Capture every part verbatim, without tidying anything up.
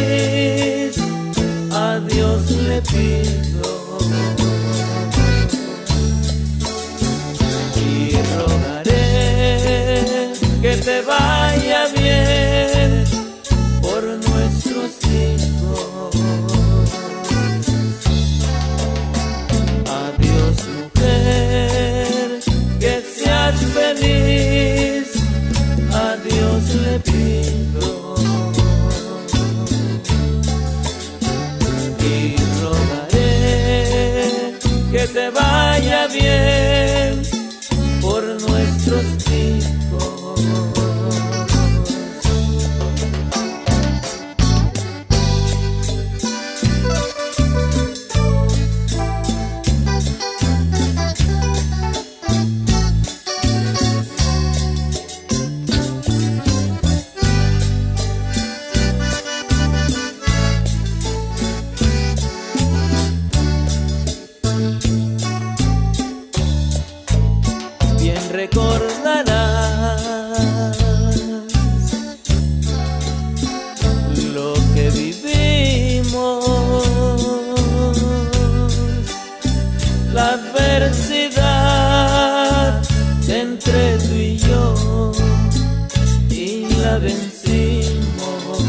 feliz, a Dios le pido. Y rogaré que te vaya bien por nuestros hijos. Adiós, mujer, que seas feliz, a Dios le pido. Y rogaré que te vaya bien por nuestros hijos. Recordarás lo que vivimos, la adversidad entre tú y yo, y la vencimos.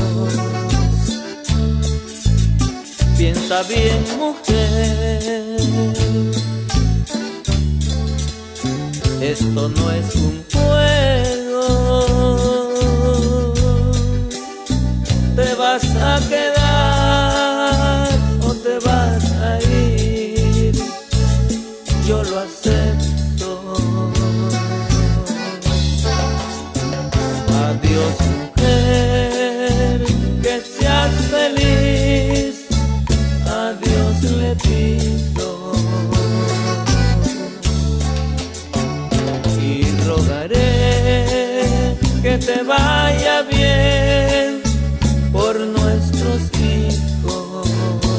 Piensa bien, mujer, esto no es un juego. ¿Te vas a quedar o te vas a ir? Yo lo acepto. Adiós, mujer, que seas feliz, a Dios le pido. Rogaré que te vaya bien por nuestros hijos.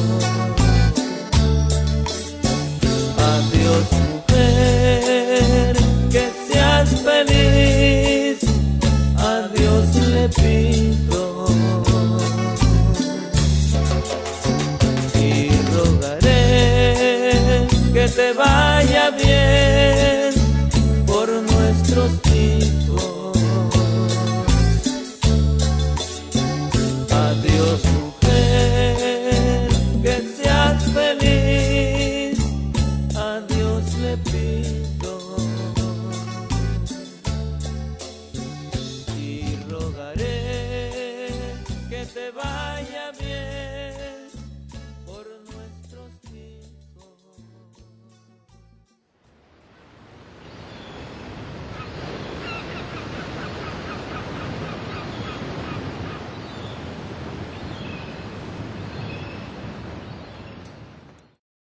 Adiós, mujer, que seas feliz, a Dios le pido. Y rogaré que te vaya bien por nuestros hijos. Adiós, mujer, que seas feliz, a Dios le pido. Y rogaré que te vaya bien.